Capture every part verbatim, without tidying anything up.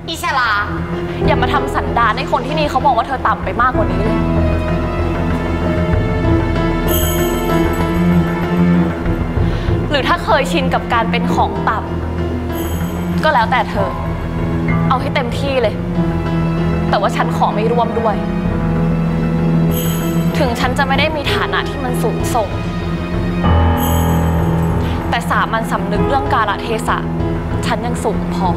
อิชลาอย่ามาทำสันดานให้คนที่นี่เขาบอกว่าเธอต่ำไปมากกว่านี้เลยหรือถ้าเคยชินกับการเป็นของต่ำก็แล้วแต่เธอเอาให้เต็มที่เลยแต่ว่าฉันขอไม่ร่วมด้วยถึงฉันจะไม่ได้มีฐานะที่มันสูงส่งแต่สามัญสำนึกเรื่องกาลเทศะฉันยังสูงพอ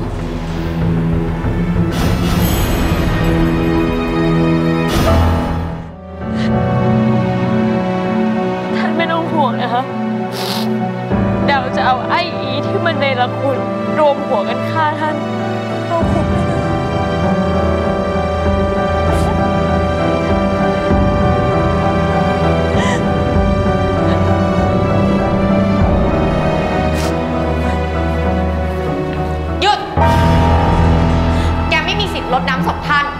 ท่านไม่ต้องห่วงนะคะเดาจะเอาไอ้อีที่มันในละคุณรวมหัวกันฆ่าท่านเข้าคุกหยุดแกไม่มีสิทธิ์รดน้ำศพท่าน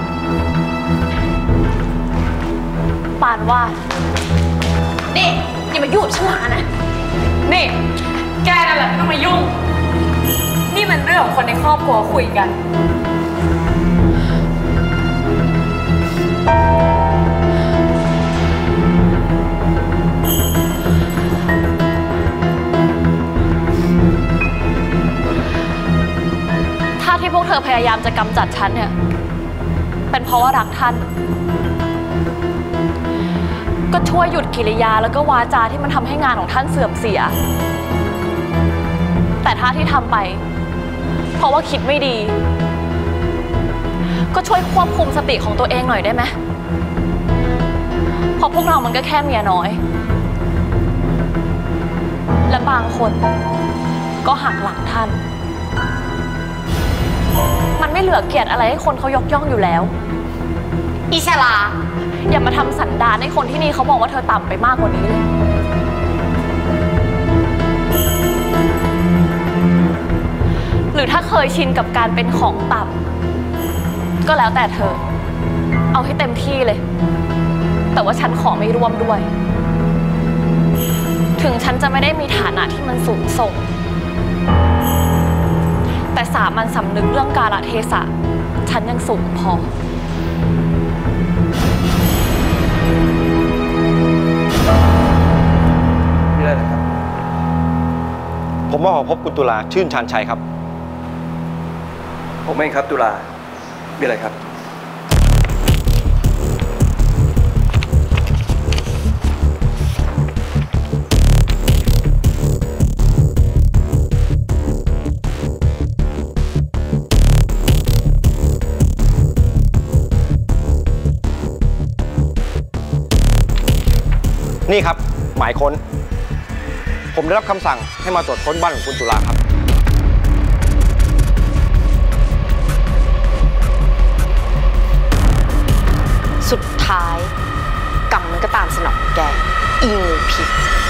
ปานว่านี่อย่ามายุ่งฉันหลานะนี่แกนั่นแหละไม่ต้องมายุ่งนี่มันเรื่องของคนในครอบครัวคุยกันถ้าที่พวกเธอพยายามจะกำจัดฉันเนี่ยเป็นเพราะว่ารักท่านก็ช่วยหยุดกิริยาแล้วก็วาจาที่มันทำให้งานของท่านเสื่อมเสียแต่ถ้าที่ทำไปเพราะว่าคิดไม่ดีก็ช่วยควบคุมสติของตัวเองหน่อยได้ไหมเพราะพวกเรามันก็แค่เมียน้อยและบางคนก็หักหลังท่านมันไม่เหลือเกียรติอะไรให้คนเขายกย่องอยู่แล้วอิชลาอย่ามาทำสันดานให้คนที่นี่เขาบอกว่าเธอต่ำไปมากกว่านี้เลยหรือถ้าเคยชินกับการเป็นของต่ำก็แล้วแต่เธอเอาให้เต็มที่เลยแต่ว่าฉันขอไม่ร่วมด้วยถึงฉันจะไม่ได้มีฐานะที่มันสูงส่งแต่สามัญสำนึกเรื่องกาลเทศะฉันยังสูงพอมีอะไรนะครับผมมาขอพบคุณตุลาชื่นชาญชัยครับผมเองครับตุลามีอะไรครับนี่ครับหมายค้นผมได้รับคำสั่งให้มาตรวจค้นบ้านของคุณตุลาครับสุดท้ายกรรมมันก็ตามสนองแกอีงูพิษ